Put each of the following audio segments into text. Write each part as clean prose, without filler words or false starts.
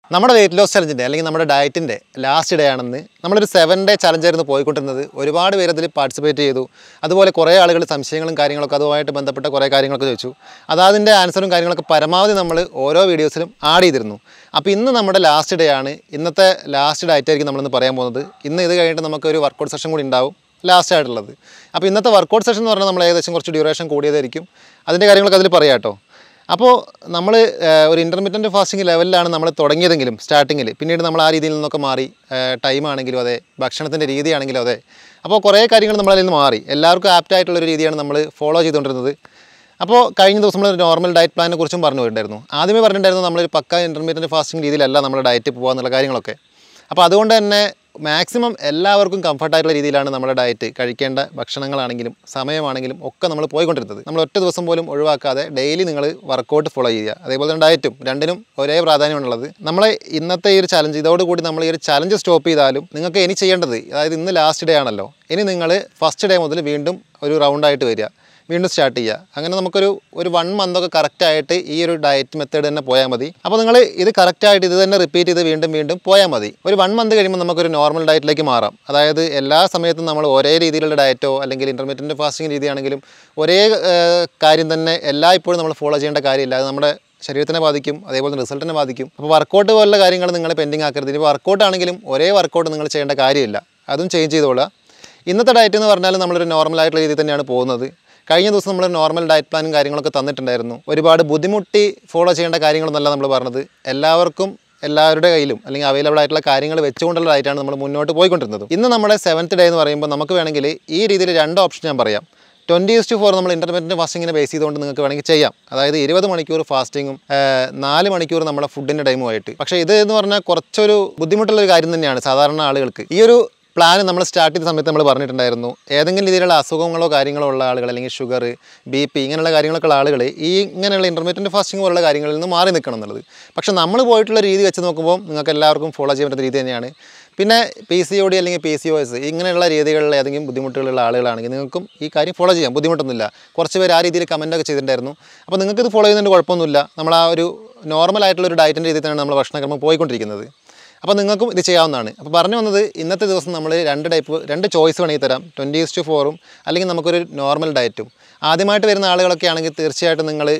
നമ്മുടെ weight loss ചലഞ്ചിൻ്റെ അല്ലെങ്കിൽ നമ്മുടെ ഡയറ്റിൻ്റെ ലാസ്റ്റ് ഡേ ആണെന്ന് നമ്മളൊരു 7-day ചലഞ്ചായിരുന്നു പോയിക്കൊണ്ടിരുന്നത്. ഒരുപാട് പേര് അതിൽ പാർട്ടിസിപ്പേറ്റ് ചെയ്തു. അതുപോലെ കുറേ ആളുകൾ സംശയങ്ങളും കാര്യങ്ങളൊക്കെ അതുമായിട്ട് ബന്ധപ്പെട്ട കുറേ കാര്യങ്ങളൊക്കെ ചോദിച്ചു. അതിൻ്റെ ആൻസറും കാര്യങ്ങളൊക്കെ പരമാവധി നമ്മൾ ഓരോ വീഡിയോസിലും ആഡ് ചെയ്തിരുന്നു. അപ്പോൾ ഇന്ന് നമ്മുടെ ലാസ്റ്റ് ഡേ ആണ്. ഇന്നത്തെ ലാസ്റ്റ് ഡയറ്റ് ആയിരിക്കും നമ്മളിന്ന് പറയാൻ പോകുന്നത്. ഇന്ന് ഇത് കഴിഞ്ഞിട്ട് നമുക്കൊരു വർക്കൗട്ട് സെഷൻ കൂടി ഉണ്ടാവും ലാസ്റ്റ് ആയിട്ടുള്ളത്. അപ്പോൾ ഇന്നത്തെ വർക്കൗട്ട് സെഷൻ എന്ന് പറഞ്ഞാൽ നമ്മൾ ഏകദേശം കുറച്ച് ഡ്യൂറേഷൻ കൂടിയതായിരിക്കും. അതിൻ്റെ കാര്യങ്ങളൊക്കെ അതിൽ പറയാം കേട്ടോ. അപ്പോൾ നമ്മൾ ഒരു ഇൻ്റർമിറ്റൻറ്റ് ഫാസ്റ്റിംഗ് ലെവലിലാണ് നമ്മൾ തുടങ്ങിയതെങ്കിലും സ്റ്റാർട്ടിങ്ങിൽ, പിന്നീട് നമ്മൾ ആ രീതിയിൽ നിന്നൊക്കെ മാറി. ടൈമാണെങ്കിലും അതെ, ഭക്ഷണത്തിൻ്റെ രീതിയാണെങ്കിലും അതെ. അപ്പോൾ കുറേ കാര്യങ്ങൾ നമ്മളതിൽ നിന്ന് മാറി. എല്ലാവർക്കും ആപ്റ്റായിട്ടുള്ളൊരു രീതിയാണ് നമ്മൾ ഫോളോ ചെയ്തുകൊണ്ടിരുന്നത്. അപ്പോൾ കഴിഞ്ഞ ദിവസം നമ്മളൊരു നോർമൽ ഡയറ്റ് പ്ലാനിനെ കുറിച്ചും പറഞ്ഞു പോയിട്ടുണ്ടായിരുന്നു. ആദ്യമേ പറഞ്ഞിട്ടുണ്ടായിരുന്നു നമ്മളൊരു പക്ക ഇൻ്റർമിറ്റൻറ്റ് ഫാസ്റ്റിംഗ് രീതിയിലല്ല നമ്മുടെ ഡയറ്റ് പോകുക എന്നുള്ള കാര്യങ്ങളൊക്കെ. അപ്പോൾ അതുകൊണ്ട് തന്നെ മാക്സിമം എല്ലാവർക്കും കംഫർട്ടായിട്ടുള്ള രീതിയിലാണ് നമ്മുടെ ഡയറ്റ്, കഴിക്കേണ്ട ഭക്ഷണങ്ങളാണെങ്കിലും സമയമാണെങ്കിലും ഒക്കെ നമ്മൾ പോയിക്കൊണ്ടിരുന്നത്. നമ്മൾ ഒറ്റ ദിവസം പോലും ഒഴിവാക്കാതെ ഡെയിലി നിങ്ങൾ വർക്കൗട്ട് ഫോളോ ചെയ്യുക. അതേപോലെ തന്നെ ഡയറ്റും രണ്ടിനും ഒരേ പ്രാധാന്യമുള്ളത്. നമ്മളെ ഇന്നത്തെ ഈ ഒരു ചലഞ്ച്, ഇതോടുകൂടി നമ്മൾ ഈ ഒരു ചലഞ്ച് സ്റ്റോപ്പ് ചെയ്താലും നിങ്ങൾക്ക് ഇനി ചെയ്യേണ്ടത്, അതായത് ഇന്ന് ലാസ്റ്റ് ഡേ ആണല്ലോ, ഇനി നിങ്ങൾ ഫസ്റ്റ് ഡേ മുതൽ വീണ്ടും ഒരു റൗണ്ടായിട്ട് വരിക, വീണ്ടും സ്റ്റാർട്ട് ചെയ്യുക. അങ്ങനെ നമുക്കൊരു 1 മന്തൊക്കെ കറക്റ്റായിട്ട് ഈ ഒരു ഡയറ്റ് മെത്തേഡ് തന്നെ പോയാൽ മതി. അപ്പോൾ നിങ്ങൾ ഇത് കറക്റ്റായിട്ട് ഇത് തന്നെ റിപ്പീറ്റ് ചെയ്ത് വീണ്ടും പോയാൽ മതി. ഒരു 1 മന്ത് കഴിയുമ്പോൾ നമുക്കൊരു നോർമൽ ഡയറ്റിലേക്ക് മാറാം. അതായത് എല്ലാ സമയത്തും നമ്മൾ ഒരേ രീതിയിലുള്ള ഡയറ്റോ അല്ലെങ്കിൽ ഇൻ്റർമിറ്റൻറ്റ് ഫാസ്റ്റിംഗ് രീതിയാണെങ്കിലും ഒരേ കാര്യം തന്നെ എല്ലായ്പ്പോഴും നമ്മൾ ഫോളോ ചെയ്യേണ്ട കാര്യമില്ല. അത് നമ്മുടെ ശരീരത്തിനെ ബാധിക്കും, അതേപോലെ തന്നെ റിസൾട്ടിനെ ബാധിക്കും. അപ്പോൾ വർക്കൗട്ട് പോലുള്ള കാര്യങ്ങൾ നിങ്ങൾ പെൻഡിങ് ആക്കരുത്. ഇനി വർക്കൗട്ട് ആണെങ്കിലും ഒരേ വർക്കൗട്ട് നിങ്ങൾ ചെയ്യേണ്ട കാര്യമില്ല, അതും ചേഞ്ച് ചെയ്തോളുക. ഇന്നത്തെ ഡയറ്റ് എന്ന് പറഞ്ഞാൽ നമ്മളൊരു നോർമലായിട്ടുള്ള രീതിയിൽ തന്നെയാണ് പോകുന്നത്. കഴിഞ്ഞ ദിവസം നമ്മൾ നോർമൽ ഡയറ്റ് പ്ലാനും കാര്യങ്ങളൊക്കെ തന്നിട്ടുണ്ടായിരുന്നു. ഒരുപാട് ബുദ്ധിമുട്ടി ഫോളോ ചെയ്യേണ്ട കാര്യങ്ങളൊന്നല്ല നമ്മൾ പറഞ്ഞത്. എല്ലാവർക്കും എല്ലാവരുടെ കയ്യിലും അല്ലെങ്കിൽ അവൈലബിൾ ആയിട്ടുള്ള കാര്യങ്ങൾ വെച്ചുകൊണ്ടുള്ള ഡയറ്റാണ് നമ്മൾ മുന്നോട്ട് പോയിക്കൊണ്ടിരുന്നത്. ഇന്ന് നമ്മുടെ 7th ഡേ എന്ന് പറയുമ്പോൾ നമുക്ക് വേണമെങ്കിൽ ഈ രീതിയിൽ 2 ഓപ്ഷൻ ഞാൻ പറയാം. 20:4 നമ്മൾ ഇൻ്റർമിറ്റൻറ്റ് ഫാസ്റ്റിങ്ങിനെ ബേസ് ചെയ്തുകൊണ്ട് നിങ്ങൾക്ക് വേണമെങ്കിൽ ചെയ്യാം. അതായത് 20 മണിക്കൂർ ഫാസ്റ്റിങ്ങും 4 മണിക്കൂർ നമ്മുടെ ഫുഡിൻ്റെ ടൈമുമായിട്ട്. പക്ഷേ ഇത് എന്ന് പറഞ്ഞാൽ കുറച്ചൊരു ബുദ്ധിമുട്ടുള്ളൊരു കാര്യം തന്നെയാണ് സാധാരണ ആളുകൾക്ക്. ഈ ഒരു പ്ലാൻ നമ്മൾ സ്റ്റാർട്ട് ചെയ്ത സമയത്ത് നമ്മൾ പറഞ്ഞിട്ടുണ്ടായിരുന്നു, ഏതെങ്കിലും രീതിയിലുള്ള അസുഖങ്ങളോ കാര്യങ്ങളോ ഉള്ള ആളുകൾ, അല്ലെങ്കിൽ ഷുഗർ, BP ഇങ്ങനെയുള്ള കാര്യങ്ങളൊക്കെ ഉള്ള ആളുകൾ ഈ ഇങ്ങനെയുള്ള ഇൻ്റർമിറ്റൻറ്റ് ഫാസ്റ്റിംഗ് പോലുള്ള കാര്യങ്ങളിൽ നിന്ന് മാറി നിൽക്കണം എന്നുള്ളത്. പക്ഷേ നമ്മൾ പോയിട്ടുള്ള രീതി വെച്ച് നോക്കുമ്പോൾ നിങ്ങൾക്ക് എല്ലാവർക്കും ഫോളോ ചെയ്യാൻ പറ്റുന്ന രീതി തന്നെയാണ്. പിന്നെ PCOD അല്ലെങ്കിൽ PCOS ഇങ്ങനെയുള്ള രീതികളിൽ ഏതെങ്കിലും ബുദ്ധിമുട്ടുകളുള്ള ആളുകളാണെങ്കിൽ നിങ്ങൾക്കും ഈ കാര്യം ഫോളോ ചെയ്യാം, ബുദ്ധിമുട്ടൊന്നുമില്ല. കുറച്ച് പേര് ആ രീതിയിൽ കമൻറ്റൊക്കെ ചെയ്തിട്ടുണ്ടായിരുന്നു. അപ്പോൾ നിങ്ങൾക്കിത് ഫോളോ ചെയ്യുന്നതിൻ്റെ കുഴപ്പമൊന്നുമില്ല. നമ്മൾ ആ ഒരു നോർമലായിട്ടുള്ളൊരു ഡയറ്റിൻ്റെ രീതിയിൽ തന്നെയാണ് നമ്മൾ ഭക്ഷണക്രമം പോയിക്കൊണ്ടിരിക്കുന്നത്. അപ്പോൾ നിങ്ങൾക്കും ഇത് ചെയ്യാവുന്നതാണ്. അപ്പോൾ പറഞ്ഞു വന്നത്, ഇന്നത്തെ ദിവസം നമ്മൾ 2 ചോയ്സ് വേണമെങ്കിൽ തരാം. 20:4 അല്ലെങ്കിൽ നമുക്കൊരു നോർമൽ ഡയറ്റും. ആദ്യമായിട്ട് വരുന്ന ആളുകളൊക്കെ ആണെങ്കിൽ തീർച്ചയായിട്ടും നിങ്ങൾ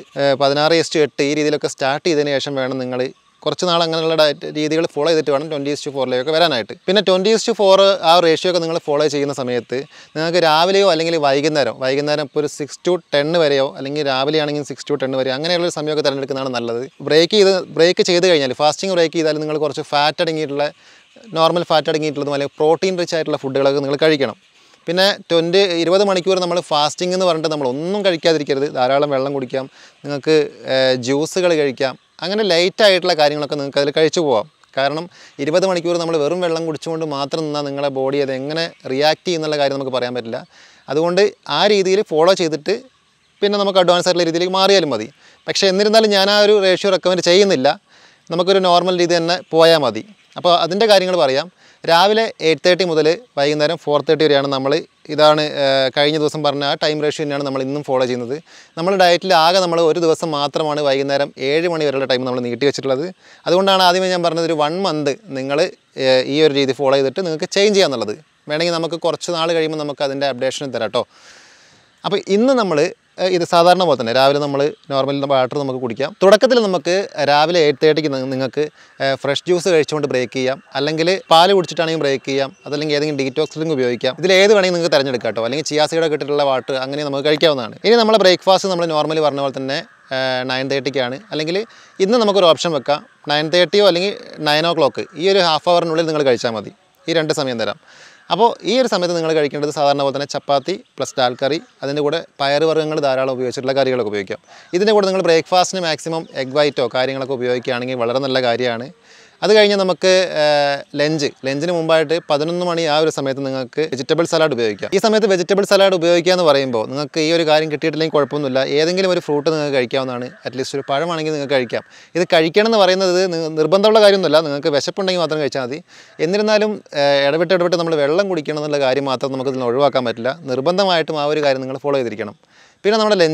16:8 ഈ രീതിയിലൊക്കെ സ്റ്റാർട്ട് ചെയ്തതിന് ശേഷം വേണം നിങ്ങൾ കുറച്ച് നാൾ അങ്ങനെയുള്ള ഡയറ്റ് രീതികൾ ഫോളോ ചെയ്തിട്ട് വേണം 20:4 വരാനായിട്ട്. പിന്നെ 20:4 ആ റേഷ്യോ ഒക്കെ നിങ്ങൾ ഫോളോ ചെയ്യുന്ന സമയത്ത് നിങ്ങൾക്ക് രാവിലെയോ അല്ലെങ്കിൽ വൈകുന്നേരം ഇപ്പോൾ ഒരു 6 to 10 വരെയോ, അല്ലെങ്കിൽ രാവിലെ ആണെങ്കിൽ 6 to 10 വരെയോ അങ്ങനെയുള്ളൊരു സമയമൊക്കെ തിരഞ്ഞെടുക്കുന്നതാണ് നല്ലത്. ബ്രേക്ക് ചെയ്ത് കഴിഞ്ഞാൽ, ഫാസ്റ്റിംഗ് ബ്രേക്ക് ചെയ്താൽ നിങ്ങൾ കുറച്ച് ഫാറ്റ് അടങ്ങിയിട്ടുള്ള, നോർമൽ ഫാറ്റ് അടങ്ങിയിട്ടുള്ളതും അല്ലെങ്കിൽ പ്രോട്ടീൻ റിച്ച് ആയിട്ടുള്ള ഫുഡുകളൊക്കെ നിങ്ങൾ കഴിക്കണം. പിന്നെ 20 മണിക്കൂർ നമ്മൾ ഫാസ്റ്റിംഗ് എന്ന് പറഞ്ഞിട്ട് നമ്മൾ ഒന്നും കഴിക്കാതിരിക്കരുത്. ധാരാളം വെള്ളം കുടിക്കാം, നിങ്ങൾക്ക് ജ്യൂസുകൾ കഴിക്കാം, അങ്ങനെ ലൈറ്റായിട്ടുള്ള കാര്യങ്ങളൊക്കെ നിങ്ങൾക്ക് അതിൽ കഴിച്ചു പോകാം. കാരണം 20 മണിക്കൂർ നമ്മൾ വെറും വെള്ളം കുടിച്ചുകൊണ്ട് മാത്രം നിന്നാൽ നിങ്ങളുടെ ബോഡി അത് എങ്ങനെ റിയാക്ട് ചെയ്യുന്നുള്ള കാര്യം നമുക്ക് പറയാൻ പറ്റില്ല. അതുകൊണ്ട് ആ രീതിയിൽ ഫോളോ ചെയ്തിട്ട് പിന്നെ നമുക്ക് അഡ്വാൻസ് ആയിട്ടുള്ള രീതിയിലേക്ക് മാറിയാലും മതി. പക്ഷേ എന്നിരുന്നാലും ഞാൻ ആ ഒരു റേഷ്യോ റെക്കമെൻഡ് ചെയ്യുന്നില്ല. നമുക്കൊരു നോർമൽ രീതി തന്നെ പോയാൽ മതി. അപ്പോൾ അതിൻ്റെ കാര്യങ്ങൾ പറയാം. രാവിലെ 8:30 മുതൽ വൈകുന്നേരം 4:30 വരെയാണ് നമ്മൾ, ഇതാണ് കഴിഞ്ഞ ദിവസം പറഞ്ഞ ആ ടൈം റേഷ്യോ തന്നെയാണ് നമ്മൾ ഇന്നും ഫോളോ ചെയ്യുന്നത്. നമ്മൾ ഡയറ്റിൽ ആകെ നമ്മൾ ഒരു ദിവസം മാത്രമാണ് വൈകുന്നേരം 7 മണി വരെയുള്ള ടൈം നമ്മൾ നീട്ടി വെച്ചിട്ടുള്ളത്. അതുകൊണ്ടാണ് ആദ്യമേ ഞാൻ പറഞ്ഞത് ഒരു 1 മന്ത് നിങ്ങൾ ഈ ഒരു രീതി ഫോളോ ചെയ്തിട്ട് നിങ്ങൾക്ക് ചേഞ്ച് ചെയ്യാന്നുള്ളത്. വേണമെങ്കിൽ നമുക്ക് കുറച്ച് നാൾ കഴിയുമ്പോൾ നമുക്ക് അതിൻ്റെ അപ്ഡേഷൻ തരാം കേട്ടോ. അപ്പോൾ ഇന്ന് നമ്മൾ ഇത് സാധാരണ പോലെ തന്നെ രാവിലെ നമ്മൾ നോർമൽ വാട്ടർ നമുക്ക് കുടിക്കാം. തുടക്കത്തിൽ നമുക്ക് രാവിലെ 8:30 നിങ്ങൾക്ക് ഫ്രഷ് ജ്യൂസ് കഴിച്ചുകൊണ്ട് ബ്രേക്ക് ചെയ്യാം, അല്ലെങ്കിൽ പാല് കുടിച്ചിട്ടാണെങ്കിൽ ബ്രേക്ക് ചെയ്യാം, അതല്ലെങ്കിൽ ഏതെങ്കിലും ഡീറ്റോക്സ് ഡ്രിങ്ക് ഉപയോഗിക്കാം. ഇതിൽ ഏത് വേണമെങ്കിൽ നിങ്ങൾക്ക് തിരഞ്ഞെടുക്കാം കേട്ടോ. അല്ലെങ്കിൽ ചിയാ സീഡൊക്കെ ഇട്ടിട്ടുള്ള വാട്ടർ അങ്ങനെ നമുക്ക് കഴിക്കാവുന്നതാണ്. ഇനി നമ്മളെ ബ്രേക്ക്ഫാസ്റ്റ് നമ്മൾ നോർമലി പറഞ്ഞ പോലെ തന്നെ 9:30 അല്ലെങ്കിൽ ഇന്ന് നമുക്കൊരു ഓപ്ഷൻ വെക്കാം. 9:30 അല്ലെങ്കിൽ 9 o'clock ഈ ഒരു ഹാഫ് അവറിനുള്ളിൽ നിങ്ങൾ കഴിച്ചാൽ മതി. ഈ 2 സമയം തരാം. അപ്പോൾ ഈ ഒരു സമയത്ത് നിങ്ങൾ കഴിക്കേണ്ടത് സാധാരണ പോലെ തന്നെ ചപ്പാത്തി പ്ലസ് ദാൽ കറി, അതിൻ്റെ കൂടെ പയർ വർഗ്ഗങ്ങൾ ധാരാളം ഉപയോഗിച്ചിട്ടുള്ള കറികളൊക്കെ ഉപയോഗിക്കാം. ഇതിൻ്റെ കൂടെ നിങ്ങൾ ബ്രേക്ക്ഫാസ്റ്റിന് മാക്സിമം എഗ് വൈറ്റോ കാര്യങ്ങളൊക്കെ ഉപയോഗിക്കുകയാണെങ്കിൽ വളരെ നല്ല കാര്യമാണ്. അത് കഴിഞ്ഞ് നമുക്ക് ലഞ്ചിന് മുമ്പായിട്ട് 11 മണി ആ ഒരു സമയത്ത് നിങ്ങൾക്ക് വെജിറ്റബിൾ സലാഡ് ഉപയോഗിക്കാം. ഈ സമയത്ത് വെജിറ്റബിൾ സലാഡ് ഉപയോഗിക്കുക എന്ന് പറയുമ്പോൾ നിങ്ങൾക്ക് ഈ ഒരു കാര്യം കിട്ടിയിട്ടില്ലെങ്കിൽ കുഴപ്പമൊന്നുമില്ല. ഏതെങ്കിലും ഒരു ഫ്രൂട്ട് നിങ്ങൾക്ക് കഴിക്കാവുന്നതാണ്. അറ്റ്ലീസ്റ്റ് ഒരു പഴമാണെങ്കിൽ നിങ്ങൾക്ക് കഴിക്കാം. ഇത് കഴിക്കണം എന്ന് പറയുന്നത് നിർബന്ധമുള്ള കാര്യമൊന്നുമല്ല, നിങ്ങൾക്ക് വിശപ്പുണ്ടെങ്കിൽ മാത്രം കഴിച്ചാൽ മതി. എന്നിരുന്നാലും ഇടവിട്ട് നമ്മൾ വെള്ളം കുടിക്കണം എന്നുള്ള കാര്യം മാത്രം നമുക്കിതിൽ ഒഴിവാക്കാൻ പറ്റില്ല. നിർബന്ധമായിട്ടും ആ ഒരു കാര്യം നിങ്ങൾ ഫോളോ ചെയ്തിരിക്കണം. പിന്നെ നമ്മുടെ ലഞ്ച്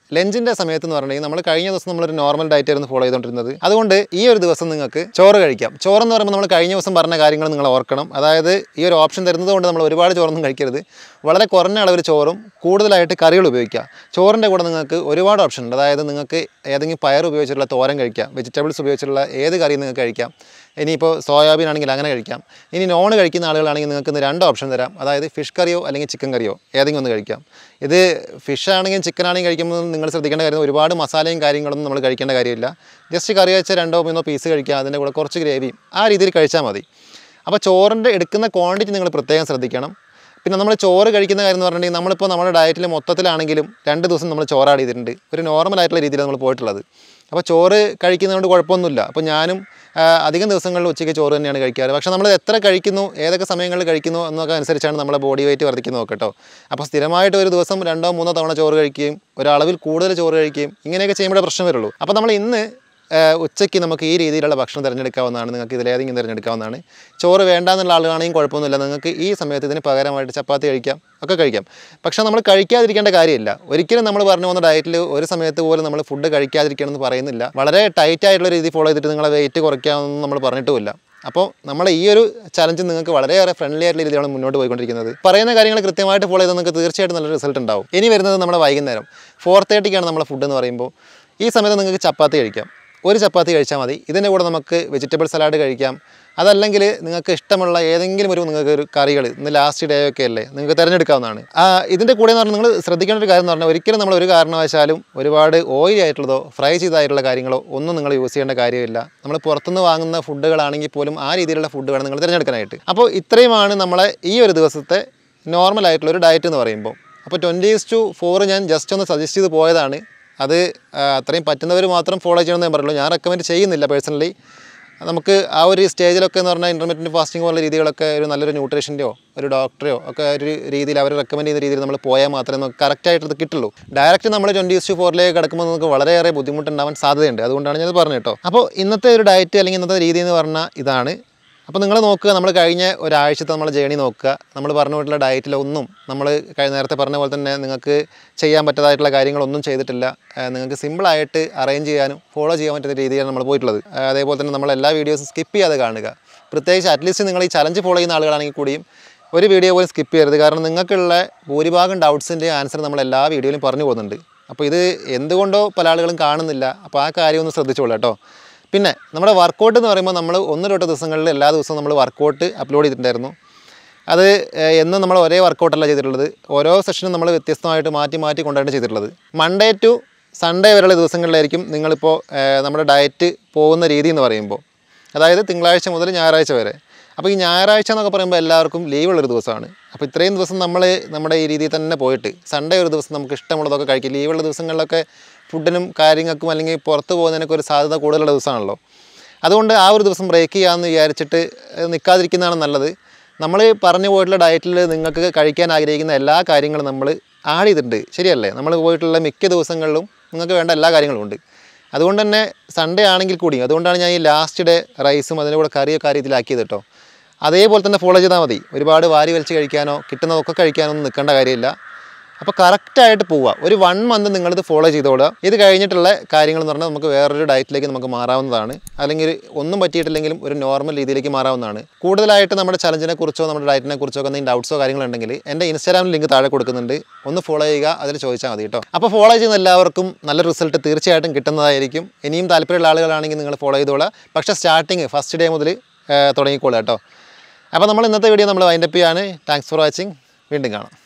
ലഞ്ചിൻ്റെ സമയത്ത് എന്ന് പറഞ്ഞിട്ടുണ്ടെങ്കിൽ നമ്മൾ കഴിഞ്ഞ ദിവസം നമ്മളൊരു നോർമൽ ഡയറ്റ് ആയിരുന്നു ഫോളോ ചെയ്തുകൊണ്ടിരുന്നത്. അതുകൊണ്ട് ഈ ഒരു ദിവസം നിങ്ങൾക്ക് ചോറ് കഴിക്കാം. ചോറെന്ന് പറയുമ്പോൾ നമ്മൾ കഴിഞ്ഞ ദിവസം പറഞ്ഞ കാര്യങ്ങൾ നിങ്ങൾ ഓർക്കണം. അതായത് ഈ ഒരു ഓപ്ഷൻ തരുന്നത് കൊണ്ട് നമ്മൾ ഒരുപാട് ചോറൊന്നും കഴിക്കരുത്. വളരെ കുറഞ്ഞ അളവിൽ ചോറും കൂടുതലായിട്ട് കറികൾ ഉപയോഗിക്കുക. ചോറിൻ്റെ കൂടെ നിങ്ങൾക്ക് ഒരുപാട് ഓപ്ഷൻ ഉണ്ട്. അതായത് നിങ്ങൾക്ക് ഏതെങ്കിലും പയർ ഉപയോഗിച്ചിട്ടുള്ള തോരൻ കഴിക്കാം, വെജിറ്റബിൾസ് ഉപയോഗിച്ചിട്ടുള്ള ഏത് കറിയും നിങ്ങൾക്ക് കഴിക്കാം. ഇനിയിപ്പോൾ സോയാബീൻ ആണെങ്കിൽ അങ്ങനെ കഴിക്കാം. ഇനി നോൺ കഴിക്കുന്ന ആളുകളാണെങ്കിൽ നിങ്ങൾക്ക് ഇന്ന് 2 ഓപ്ഷൻ തരാം. അതായത് ഫിഷ് കറിയോ അല്ലെങ്കിൽ ചിക്കൻ കറിയോ ഏതെങ്കിലും ഒന്ന് കഴിക്കാം. ഇത് ഫിഷ് ആണെങ്കിലും ചിക്കൻ ആണെങ്കിലും കഴിക്കുമ്പോൾ നിങ്ങൾ ശ്രദ്ധിക്കേണ്ട കാര്യം ഒരുപാട് മസാലയും കാര്യങ്ങളൊന്നും നമ്മൾ കഴിക്കേണ്ട കാര്യമില്ല. ജസ്റ്റ് കറി വെച്ച 2-3 പീസ് കഴിക്കുക, അതിൻ്റെ കൂടെ കുറച്ച് ഗ്രേവിയും ആ രീതിയിൽ കഴിച്ചാൽ മതി. അപ്പോൾ ചോറിൻ്റെ എടുക്കുന്ന ക്വാണ്ടിറ്റി നിങ്ങൾ പ്രത്യേകം ശ്രദ്ധിക്കണം. പിന്നെ നമ്മൾ ചോറ് കഴിക്കുന്ന കാര്യം എന്ന് പറഞ്ഞിട്ടുണ്ടെങ്കിൽ നമ്മളിപ്പോൾ നമ്മുടെ ഡയറ്റിൽ മൊത്തത്തിലാണെങ്കിലും 2 ദിവസം നമ്മൾ ചോറ് ആഡ് ചെയ്തിട്ടുണ്ട്. ഒരു നോർമലായിട്ടുള്ള രീതിയിൽ നമ്മൾ പോയിട്ടുള്ളത്. അപ്പോൾ ചോറ് കഴിക്കുന്നതുകൊണ്ട് കുഴപ്പമൊന്നുമില്ല. അപ്പോൾ ഞാനും അധികം ദിവസങ്ങളിൽ ഉച്ചയ്ക്ക് ചോറ് തന്നെയാണ് കഴിക്കാറ്. പക്ഷേ നമ്മൾ എത്ര കഴിക്കുന്നു, ഏതൊക്കെ സമയങ്ങളിൽ കഴിക്കുന്നു എന്നൊക്കെ അനുസരിച്ചാണ് നമ്മുടെ ബോഡി വെയിറ്റ് വർദ്ധിക്കുന്നത് കേട്ടോ. അപ്പോൾ സ്ഥിരമായിട്ട് ഒരു ദിവസം 2-3 തവണ ചോറ് കഴിക്കുകയും ഒരളവിൽ കൂടുതൽ ചോറ് കഴിക്കുകയും ഇങ്ങനെയൊക്കെ ചെയ്യുമ്പോഴേ പ്രശ്നം വരുള്ളൂ. അപ്പോൾ നമ്മൾ ഇന്ന് ഉച്ചയ്ക്ക് നമുക്ക് ഈ രീതിയിലുള്ള ഭക്ഷണം തിരഞ്ഞെടുക്കാവുന്നതാണ്. നിങ്ങൾക്ക് ഇതിലേതെങ്കിലും തിരഞ്ഞെടുക്കാവുന്നതാണ്. ചോറ് വേണ്ടാന്നുള്ള ആളുകളാണെങ്കിൽ കുഴപ്പമൊന്നുമില്ല. നിങ്ങൾക്ക് ഈ സമയത്ത് ഇതിന് പകരമായിട്ട് ചപ്പാത്തി കഴിക്കാം, ഒക്കെ കഴിക്കാം. പക്ഷേ നമ്മൾ കഴിക്കാതിരിക്കേണ്ട കാര്യമില്ല. ഒരിക്കലും നമ്മൾ പറഞ്ഞു പോകുന്ന ഡയറ്റിൽ ഒരു സമയത്ത് പോലും നമ്മൾ ഫുഡ് കഴിക്കാതിരിക്കണം എന്ന് പറയുന്നില്ല. വളരെ ടൈറ്റ് ആയിട്ടുള്ള രീതി ഫോളോ ചെയ്തിട്ട് നിങ്ങളെ വെയിറ്റ് കുറയ്ക്കാമെന്ന് നമ്മൾ പറഞ്ഞിട്ടുമില്ല. അപ്പോൾ നമ്മുടെ ഈ ഒരു ചലഞ്ച് നിങ്ങൾക്ക് വളരെയേറെ ഫ്രണ്ട്ലി ആയിട്ടുള്ള രീതിയിലാണ് മുന്നോട്ട് പോയിക്കൊണ്ടിരിക്കുന്നത്. പറയുന്ന കാര്യങ്ങൾ കൃത്യമായിട്ട് ഫോളോ ചെയ്താൽ നിങ്ങൾക്ക് തീർച്ചയായിട്ടും നല്ല റിസൾട്ട് ഉണ്ടാവും. ഇനി വരുന്നത് നമ്മുടെ വൈകുന്നേരം 4:30ക്കാണ് നമ്മുടെ ഫുഡ് എന്ന് പറയുമ്പോൾ ഈ സമയത്ത് നിങ്ങൾക്ക് ചപ്പാത്തി കഴിക്കാം. ഒരു ചപ്പാത്തി കഴിച്ചാൽ മതി. ഇതിൻ്റെ കൂടെ നമുക്ക് വെജിറ്റബിൾ സലാഡ് കഴിക്കാം. അതല്ലെങ്കിൽ നിങ്ങൾക്ക് ഇഷ്ടമുള്ള ഏതെങ്കിലും നിങ്ങൾക്ക് ഒരു കറികൾ ഇന്ന് ലാസ്റ്റ് ഡേ ഒക്കെ അല്ലേ നിങ്ങൾക്ക് തിരഞ്ഞെടുക്കാവുന്നതാണ്. ഇതിൻ്റെ കൂടെ എന്ന് പറഞ്ഞാൽ നിങ്ങൾ ശ്രദ്ധിക്കേണ്ട ഒരു കാര്യം എന്ന് പറഞ്ഞാൽ ഒരിക്കലും നമ്മൾ ഒരു കാരണവശാലും ഒരുപാട് ഓയിലി ആയിട്ടുള്ളതോ ഫ്രൈ ചെയ്തായിട്ടുള്ള കാര്യങ്ങളോ ഒന്നും നിങ്ങൾ യൂസ് ചെയ്യേണ്ട കാര്യമില്ല. നമ്മൾ പുറത്തുനിന്ന് വാങ്ങുന്ന ഫുഡുകളാണെങ്കിൽ പോലും ആ രീതിയിലുള്ള ഫുഡ് വേണം നിങ്ങൾ തിരഞ്ഞെടുക്കാനായിട്ട്. അപ്പോൾ ഇത്രയുമാണ് നമ്മളെ ഈ ഒരു ദിവസത്തെ നോർമലായിട്ടുള്ളൊരു ഡയറ്റ് എന്ന് പറയുമ്പോൾ. അപ്പോൾ 20:4 ഞാൻ ജസ്റ്റ് ഒന്ന് സജസ്റ്റ് ചെയ്ത് പോയതാണ്. അത് അത്രയും പറ്റുന്നവർ മാത്രം ഫോളോ ചെയ്യണമെന്ന് ഞാൻ പറയുള്ളൂ. ഞാൻ റെക്കമെൻഡ് ചെയ്യുന്നില്ല പേഴ്സണലി. നമുക്ക് ആ ഒരു സ്റ്റേജിലൊക്കെ എന്ന് പറഞ്ഞാൽ ഇൻ്റർമിറ്റൻറ്റ് ഫാസ്റ്റിംഗ് പോലുള്ള രീതികളൊക്കെ ഒരു നല്ലൊരു ന്യൂട്രീഷൻ്റെയോ ഒരു ഡോക്ടറെയോ ഒക്കെ ഒരു രീതിയിൽ അവർ റെക്കമെൻഡ് ചെയ്യുന്ന രീതിയിൽ നമ്മൾ പോയാൽ മാത്രമേ നമുക്ക് കറക്റ്റായിട്ട് ഇത് കിട്ടുള്ളൂ. ഡയറക്റ്റ് നമ്മൾ 20:4 കിടക്കുമ്പോൾ നമുക്ക് വളരെയേറെ ബുദ്ധിമുട്ടുണ്ടാവാൻ സാധ്യതയുണ്ട്. അതുകൊണ്ടാണ് ഞാനത് പറഞ്ഞത് കേട്ടോ. അപ്പോൾ ഇന്നത്തെ ഒരു ഡയറ്റ് അല്ലെങ്കിൽ ഇന്നത്തെ രീതി എന്ന് പറഞ്ഞാൽ ഇതാണ്. അപ്പോൾ നിങ്ങൾ നോക്കുക, നമ്മൾ കഴിഞ്ഞ ഒരാഴ്ചത്തെ നമ്മൾ ജേണി നോക്കുക. നമ്മൾ പറഞ്ഞു പോയിട്ടുള്ള ഡയറ്റിലൊന്നും നമ്മൾ നേരത്തെ പറഞ്ഞ പോലെ തന്നെ നിങ്ങൾക്ക് ചെയ്യാൻ പറ്റാതായിട്ടുള്ള കാര്യങ്ങളൊന്നും ചെയ്തിട്ടില്ല. നിങ്ങൾക്ക് സിമ്പിളായിട്ട് അറേഞ്ച് ചെയ്യാനും ഫോളോ ചെയ്യാൻ പറ്റുന്ന രീതിയിലാണ് നമ്മൾ പോയിട്ടുള്ളത്. അതേപോലെ തന്നെ നമ്മൾ എല്ലാ വീഡിയോസും സ്കിപ്പ് ചെയ്യാതെ കാണുക. പ്രത്യേകിച്ച് അറ്റ്ലീസ്റ്റ് നിങ്ങൾ ഈ ചലഞ്ച് ഫോളോ ചെയ്യുന്ന ആളുകളാണെങ്കിൽ കൂടിയും ഒരു വീഡിയോ പോലും സ്കിപ്പ് ചെയ്യരുത്. കാരണം നിങ്ങൾക്കുള്ള ഭൂരിഭാഗം ഡൗട്ട്സിൻ്റെ ആൻസർ നമ്മൾ എല്ലാ വീഡിയോയിലും പറഞ്ഞു പോകുന്നുണ്ട്. അപ്പോൾ ഇത് എന്തുകൊണ്ടോ പല ആളുകളും കാണുന്നില്ല. അപ്പോൾ ആ കാര്യം ഒന്ന് ശ്രദ്ധിച്ചോളൂ കേട്ടോ. പിന്നെ നമ്മുടെ വർക്കൗട്ട് എന്ന് പറയുമ്പോൾ നമ്മൾ 1-2 ദിവസങ്ങളിൽ എല്ലാ ദിവസവും നമ്മൾ വർക്കൗട്ട് അപ്ലോഡ് ചെയ്തിട്ടുണ്ടായിരുന്നു. അത് എന്നും നമ്മൾ ഒരേ വർക്കൗട്ടല്ല ചെയ്തിട്ടുള്ളത്. ഓരോ സെഷനും നമ്മൾ വ്യത്യസ്തമായിട്ട് മാറ്റി കൊണ്ടാണ് ചെയ്തിട്ടുള്ളത്. മൺഡേ ടു സൺഡേ വരെയുള്ള ദിവസങ്ങളിലായിരിക്കും നിങ്ങളിപ്പോൾ നമ്മുടെ ഡയറ്റ് പോകുന്ന രീതി എന്ന് പറയുമ്പോൾ, അതായത് തിങ്കളാഴ്ച മുതൽ ഞായറാഴ്ച വരെ. അപ്പോൾ ഈ ഞായറാഴ്ച എന്നൊക്കെ പറയുമ്പോൾ എല്ലാവർക്കും ലീവുള്ളൊരു ദിവസമാണ്. അപ്പോൾ ഇത്രയും ദിവസം നമ്മൾ നമ്മുടെ ഈ രീതിയിൽ തന്നെ പോയിട്ട് സൺഡേ ഒരു ദിവസം നമുക്ക് ഇഷ്ടമുള്ളതൊക്കെ കഴിക്കും. ലീവുള്ള ദിവസങ്ങളിലൊക്കെ ഫുഡിനും കാര്യങ്ങൾക്കും അല്ലെങ്കിൽ പുറത്ത് പോകുന്നതിനൊക്കെ ഒരു സാധ്യത കൂടുതലുള്ള ദിവസമാണല്ലോ. അതുകൊണ്ട് ആ ഒരു ദിവസം ബ്രേക്ക് ചെയ്യാമെന്ന് വിചാരിച്ചിട്ട് നിൽക്കാതിരിക്കുന്നതാണ് നല്ലത്. നമ്മൾ പറഞ്ഞു പോയിട്ടുള്ള ഡയറ്റിൽ നിങ്ങൾക്ക് കഴിക്കാൻ ആഗ്രഹിക്കുന്ന എല്ലാ കാര്യങ്ങളും നമ്മൾ ആഡ് ചെയ്തിട്ടുണ്ട്, ശരിയല്ലേ? നമ്മൾ പോയിട്ടുള്ള മിക്ക ദിവസങ്ങളിലും നിങ്ങൾക്ക് വേണ്ട എല്ലാ കാര്യങ്ങളും ഉണ്ട്. അതുകൊണ്ട് തന്നെ സൺഡേ ആണെങ്കിൽ കൂടി, അതുകൊണ്ടാണ് ഞാൻ ഈ ലാസ്റ്റ് ഡേ റൈസും അതിൻ്റെ കൂടെ കറിയൊക്കെ ആ രീതിയിലാക്കിയത് കേട്ടോ. അതേപോലെ തന്നെ ഫോളോ ചെയ്താൽ മതി. ഒരുപാട് വാരി വലിച്ച് കഴിക്കാനോ കിട്ടുന്നതൊക്കെ കഴിക്കാനോ ഒന്നും നിൽക്കേണ്ട കാര്യമില്ല. അപ്പോൾ കറക്റ്റായിട്ട് പോവുക. ഒരു 1 മന്ത് നിങ്ങളിത് ഫോളോ ചെയ്തോളുക. ഇത് കഴിഞ്ഞിട്ടുള്ള കാര്യങ്ങൾ എന്ന് പറഞ്ഞാൽ നമുക്ക് വേറൊരു ഡയറ്റിലേക്ക് നമുക്ക് മാറാവുന്നതാണ്. അല്ലെങ്കിൽ ഒന്നും പറ്റിയിട്ടില്ലെങ്കിലും ഒരു നോർമൽ രീതിയിലേക്ക് മാറാവുന്നതാണ്. കൂടുതലായിട്ട് നമ്മുടെ ചലഞ്ചിനെ കുറിച്ചോ നമ്മുടെ ഡയറ്റിനെ കുറിച്ചോ ഒക്കെ എന്തെങ്കിലും ഡൗട്ട്സോ കാര്യങ്ങളുണ്ടെങ്കിൽ എൻ്റെ ഇൻസ്റ്റാഗ്രാമിൽ ലിങ്ക് താഴെ കൊടുക്കുന്നുണ്ട്. ഒന്ന് ഫോളോ ചെയ്യുക, അതിൽ ചോദിച്ചാൽ മതി കേട്ടോ. അപ്പോൾ ഫോളോ ചെയ്യുന്ന എല്ലാവർക്കും നല്ല റിസൾട്ട് തീർച്ചയായിട്ടും കിട്ടുന്നതായിരിക്കും. ഇനിയും താല്പര്യമുള്ള ആളുകളാണെങ്കിൽ നിങ്ങൾ ഫോളോ ചെയ്തോളാം. പക്ഷേ സ്റ്റാർട്ടിങ് ഫസ്റ്റ് ഡേ മുതൽ തുടങ്ങിക്കോളാം കേട്ടോ. അപ്പോൾ നമ്മൾ ഇന്നത്തെ വീഡിയോ നമ്മൾ വൈൻഡപ്പ് ചെയ്യാണ്. Thanks for watching. വീണ്ടും കാണാം.